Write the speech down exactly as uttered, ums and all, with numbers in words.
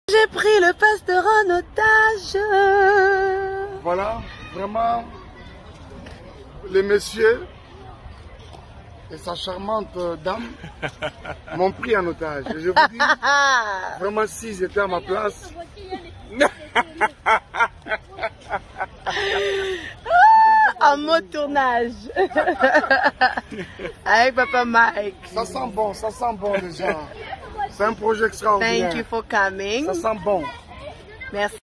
J'ai pris le pasteur en otage. Voilà, vraiment, les messieurs et sa charmante dame m'ont pris en otage. Et je vous dis, vraiment, s'ils étaient à ma place... En mode tournage. Avec Papa Mike. Ça sent bon, ça sent bon déjà. C'est un projet extraordinaire. Thank you for coming. Ça sent bon. Merci.